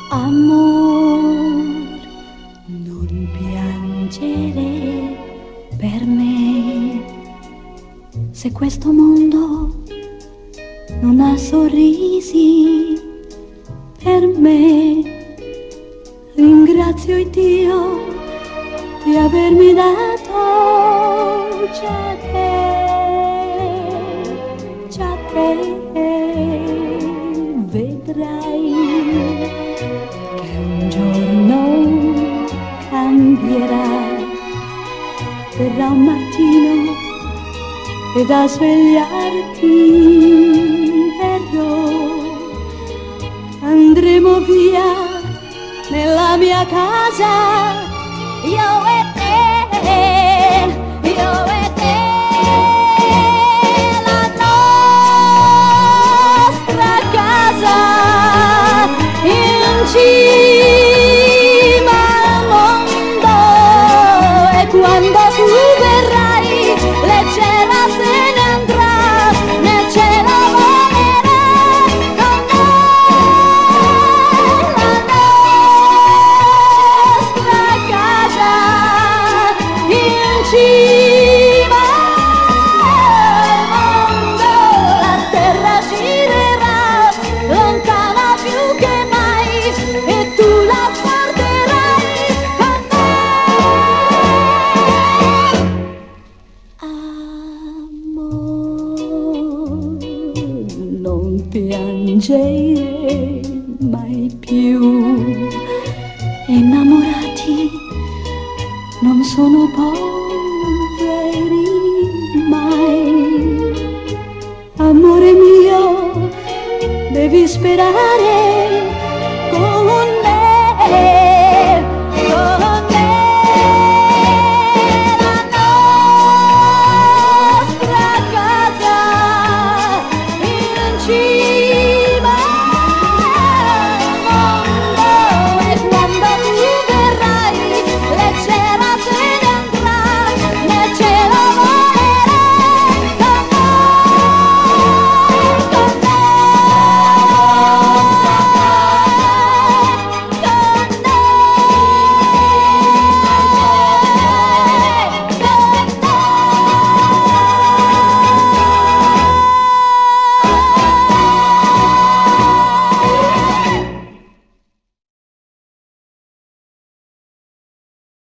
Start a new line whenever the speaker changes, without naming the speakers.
Amor, non piangere per me, se questo mondo non ha sorrisi per me. Ringrazio il Dio di avermi dato già te, vedrai che un giorno cambierà, verrà un mattino ed a svegliarti verrò, andremo via nella mia casa, io e te, io e te, la nostra casa in cima al mondo, e quando tu verrai leggera se ne andrà, nel cielo volerà con noi, la nostra casa in cima al mondo. La terra girerà lontana più che mai e tu la porterai con me. Amor, non piangere mai più, innamorati non sono poveri mai. Amore mio, devi sperare con